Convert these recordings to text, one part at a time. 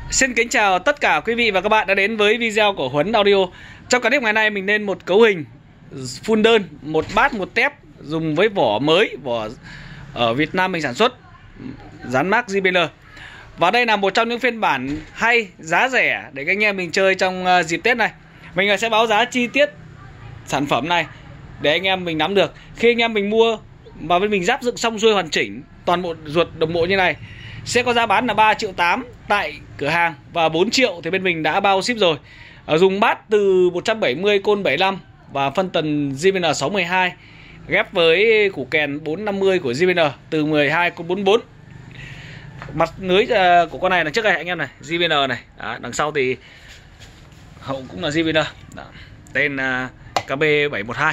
Xin kính chào tất cả quý vị và các bạn đã đến với video của Huấn Audio. Trong clip ngày nay mình lên một cấu hình full đơn, một bát một tép dùng với vỏ mới, vỏ ở Việt Nam mình sản xuất, dán mác JBL. Và đây là một trong những phiên bản hay, giá rẻ để các anh em mình chơi trong dịp Tết này. Mình sẽ báo giá chi tiết sản phẩm này để anh em mình nắm được. Khi anh em mình mua mà bên mình ráp dựng xong xuôi hoàn chỉnh, toàn bộ ruột đồng bộ như này, sẽ có giá bán là 3,8 triệu tại cửa hàng và 4 triệu thì bên mình đã bao ship rồi. Dùng bát từ 170 côn 75 và phân tần JBL 612 ghép với củ kèn 450 của JBL từ 12 côn 44. Mặt lưới của con này là trước đây anh em này, JBL này. Đó, đằng sau thì hậu cũng là JBL. Đó, tên KB712.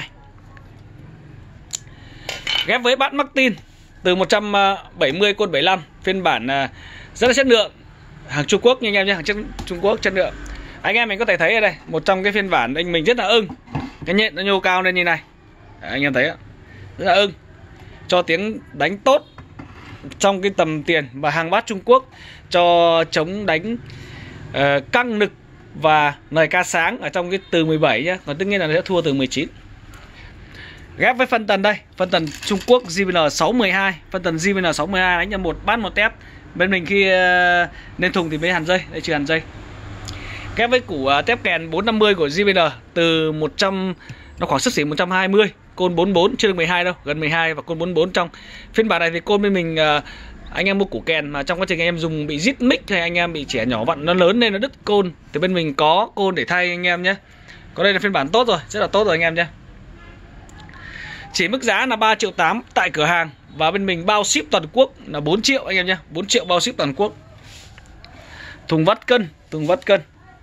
Ghép với bát Martin từ 170 côn 75, phiên bản rất là chất lượng, hàng Trung Quốc nha anh em nhé, hàng Trung Quốc chất lượng. Anh em mình có thể thấy ở đây, một trong cái phiên bản anh mình rất là ưng, cái nhện nó nhô cao lên như này. Đấy, anh em thấy ạ, rất là ưng, cho tiếng đánh tốt trong cái tầm tiền, và hàng bát Trung Quốc cho chống đánh căng nực và lời ca sáng ở trong cái từ 17 nhá, còn tất nhiên là nó sẽ thua từ 19. Ghép với phân tần đây, phân tần Trung Quốc JBL 612, phân tần JBL 612 đánh cho một bát một tép. Bên mình khi lên thùng thì mới hàn dây, đây chưa hàn dây. Ghép với củ tép kèn 450 của JBL từ 100, nó khoảng xấp xỉ 120, côn 44, chưa được 12 đâu, gần 12 và côn 44 trong. Phiên bản này thì côn bên mình anh em mua củ kèn mà trong quá trình anh em dùng bị rít mic hay anh em bị chẻ nhỏ vặn nó lớn nên nó đứt côn thì bên mình có côn để thay anh em nhé. Có đây là phiên bản tốt rồi, rất là tốt rồi anh em nhé. Chỉ mức giá là 3,8 triệu tại cửa hàng và bên mình bao ship toàn quốc là 4 triệu anh em nhé, 4 triệu bao ship toàn quốc. Thùng vắt cân, thùng vắt cân.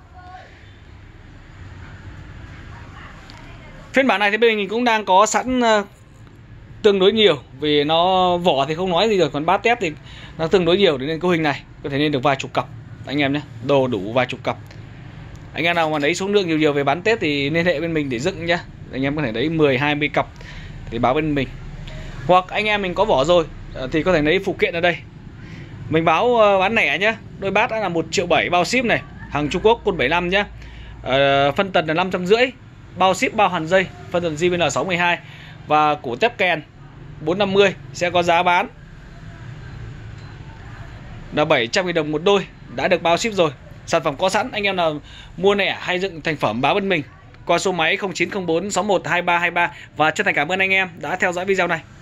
Phiên bản này thì bên mình cũng đang có sẵn tương đối nhiều, vì nó vỏ thì không nói gì rồi, còn bát tép thì nó tương đối nhiều, nên cấu hình này có thể lên được vài chục cặp anh em nhé, đồ đủ vài chục cặp. Anh em nào mà lấy số lượng nhiều về bán Tết thì liên hệ bên mình để dựng nhá. Anh em có thể lấy 10-20 cặp thì báo bên mình. Hoặc anh em mình có vỏ rồi thì có thể lấy phụ kiện ở đây. Mình báo bán lẻ nhá. Đôi bát đã là 1,7 triệu bao ship này, hàng Trung Quốc côn 75 nhá. Phân tần là 550, bao ship bao hàn dây, phân tần JBL 612 và củ tép kèn 450 sẽ có giá bán là 700.000 đồng một đôi, đã được bao ship rồi. Sản phẩm có sẵn, anh em nào mua lẻ hay dựng thành phẩm báo bên mình qua số máy 0904 61 2323. Và chân thành cảm ơn anh em đã theo dõi video này.